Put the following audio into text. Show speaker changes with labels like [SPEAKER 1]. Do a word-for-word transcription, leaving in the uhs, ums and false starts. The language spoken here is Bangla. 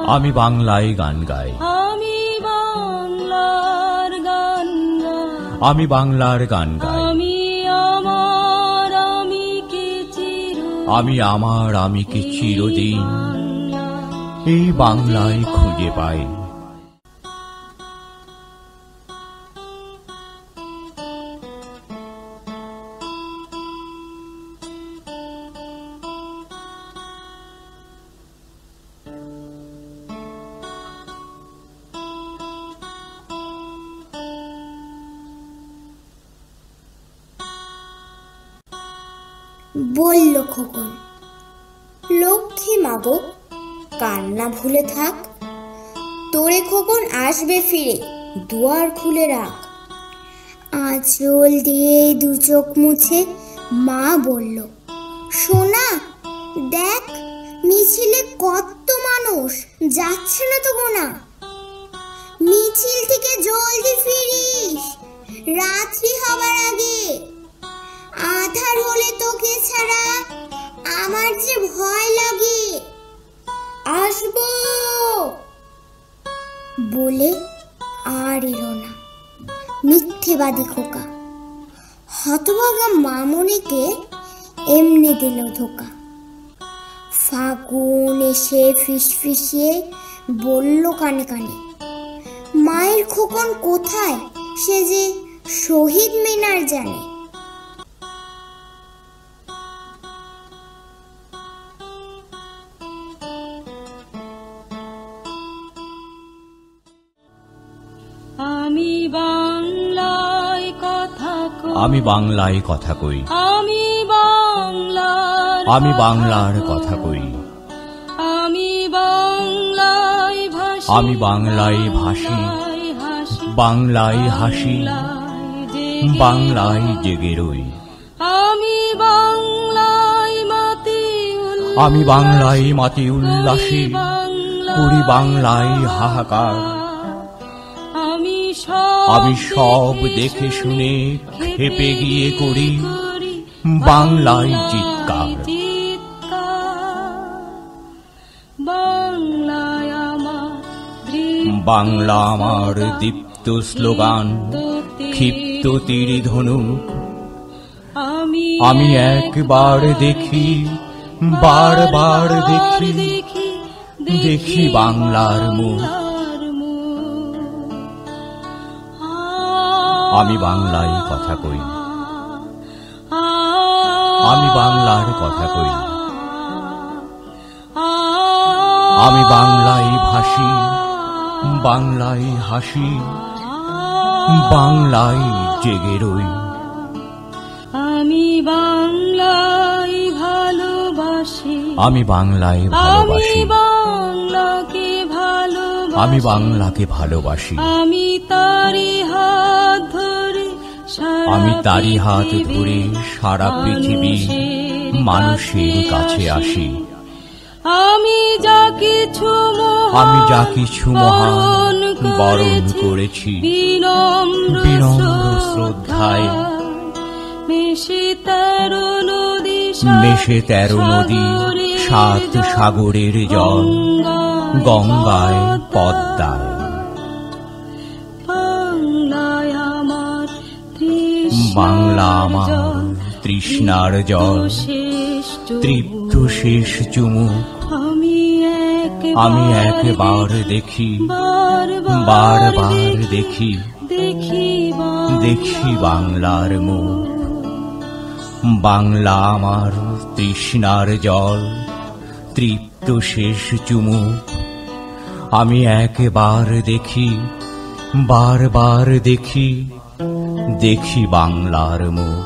[SPEAKER 1] আমি বাংলায় গান গাই,
[SPEAKER 2] আমি বাংলার গান গাই,
[SPEAKER 1] আমি বাংলার গান গাই,
[SPEAKER 2] আমি আমার আমিকে চির,
[SPEAKER 1] আমি আমার আমিকে চিরদিন এই বাংলায় খুঁজে পাই।
[SPEAKER 3] বলল খোকন, লক্ষ্মী মাগো কান্না ভুলে থাক, তোরে খোকন আসবে ফিরে, দুয়ার খুলে রাখ। আঁচল দিয়ে দু চোখ মুছে মা বলল, সোনা দেখ মিছিলে কত মানুষ, যাচ্ছে না তো গোনা, মিছিল থেকে জলদি ফিরিস, রাত্রি হবার আগে, আধার হলে তোকে ছাড়া আমার যে ভয় লাগে, আসবো বলে আর এলো না মিথ্যেবাদী খোকা। হতভাগা মামনিকে এমনি দিল ধোকা। ফাগুন এসে ফিসফিসিয়ে বলল কানে কানে, মায়ের খোকন কোথায় সে যে শহীদ মিনার জানে।
[SPEAKER 2] আমি বাংলায় কথা কই,
[SPEAKER 1] আমি বাংলায় কথা কই,
[SPEAKER 2] আমি বাংলার
[SPEAKER 1] আমি বাংলার কথা কই,
[SPEAKER 2] আমি বাংলায় ভাসি,
[SPEAKER 1] আমি বাংলায় ভাসি, বাংলায় হাসি, বাংলায় জেগে রই।
[SPEAKER 2] আমি বাংলায় মাতি,
[SPEAKER 1] আমি বাংলায় মাতি উল্লাসে করি বাংলায় হাহাকার। আমি সব দেখে শুনে খেপে গিয়ে করি বাংলায় চিৎকার। বাংলা আমার দীপ্ত স্লোগান, ক্ষিপ্ত তীর ধনুক। আমি একবার দেখি, বারবার দেখি, দেখি বাংলার মুখ। আমি বাংলায় কথা কই, আমি বাংলার কথা কই, আমি বাংলায় ভাসি, বাংলায় হাসি, বাংলায় জেগে রই।
[SPEAKER 2] আমি বাংলায় ভালোবাসি,
[SPEAKER 1] আমি বাংলায় ভালোবাসি,
[SPEAKER 2] বাংলাকে ভালোবাসি,
[SPEAKER 1] আমি বাংলাকে ভালোবাসি।
[SPEAKER 2] আমি তারি হাত ধরে,
[SPEAKER 1] আমি তারি হাত ধরে সারা পৃথিবী মানুষের কাছে আসি।
[SPEAKER 2] আমি যা কিছু
[SPEAKER 1] আমি যা কিছু মহান বরণ করেছি বিনম্র শ্রদ্ধায়।
[SPEAKER 2] মেশে তেরো নদী,
[SPEAKER 1] মেশে তেরো নদী, সাত সাগরের জল, গঙ্গায় পদ্মায়। বাংলা আমার তৃষ্ণার জল, তৃপ্ত শেষ চুমুক। আমি একবার দেখি, বারবার দেখি, দেখি বাংলার মুখ। বাংলা আমার তৃষ্ণার জল, তৃপ্ত শেষ চুমুক। আমি একবার দেখি, বারবার দেখি, দেখি বাংলার মুখ।